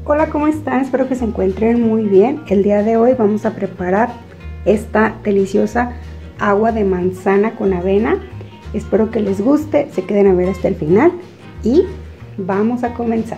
Hola, ¿cómo están? Espero que se encuentren muy bien. El día de hoy vamos a preparar esta deliciosa agua de manzana con avena. Espero que les guste, se queden a ver hasta el final y vamos a comenzar.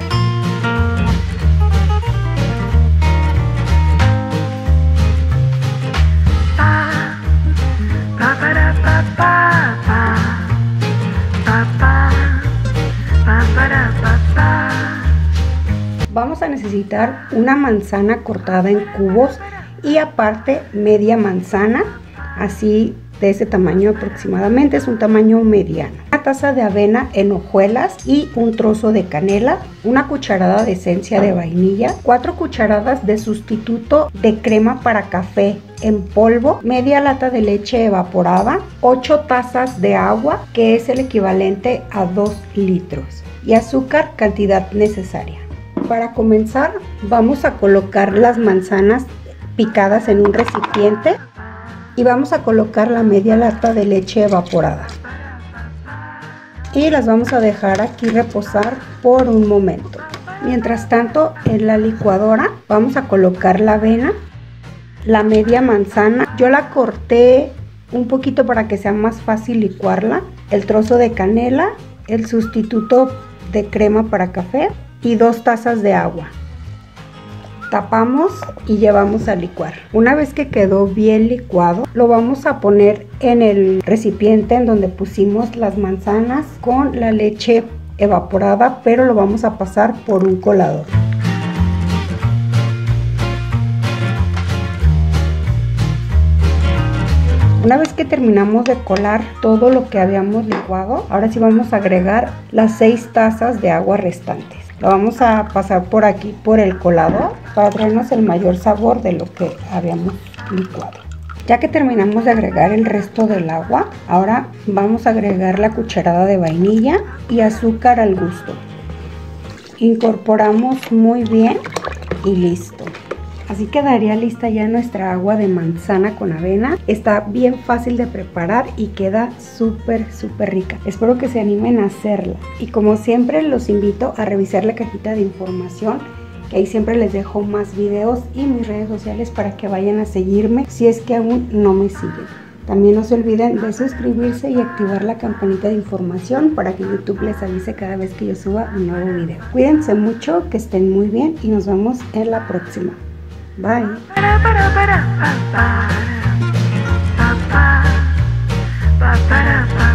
Vamos a necesitar una manzana cortada en cubos y aparte media manzana, así de ese tamaño aproximadamente, es un tamaño mediano. Una taza de avena en hojuelas y un trozo de canela, una cucharada de esencia de vainilla, 4 cucharadas de sustituto de crema para café en polvo, media lata de leche evaporada, 8 tazas de agua, que es el equivalente a 2 litros, y azúcar cantidad necesaria. Para comenzar vamos a colocar las manzanas picadas en un recipiente y vamos a colocar la media lata de leche evaporada y las vamos a dejar aquí reposar por un momento. Mientras tanto, en la licuadora vamos a colocar la avena, la media manzana, yo la corté un poquito para que sea más fácil licuarla, el trozo de canela, el sustituto de crema para café y 2 tazas de agua. Tapamos y llevamos a licuar. Una vez que quedó bien licuado, lo vamos a poner en el recipiente en donde pusimos las manzanas con la leche evaporada, pero lo vamos a pasar por un colador. Una vez que terminamos de colar todo lo que habíamos licuado, ahora sí vamos a agregar las 6 tazas de agua restantes. Lo vamos a pasar por aquí, por el colador, para traernos el mayor sabor de lo que habíamos licuado. Ya que terminamos de agregar el resto del agua, ahora vamos a agregar la cucharada de vainilla y azúcar al gusto. Incorporamos muy bien y listo. Así quedaría lista ya nuestra agua de manzana con avena. Está bien fácil de preparar y queda súper rica. Espero que se animen a hacerla. Y como siempre los invito a revisar la cajita de información, que ahí siempre les dejo más videos y mis redes sociales para que vayan a seguirme si es que aún no me siguen. También no se olviden de suscribirse y activar la campanita de información para que YouTube les avise cada vez que yo suba un nuevo video. Cuídense mucho, que estén muy bien y nos vemos en la próxima. Bye. Para.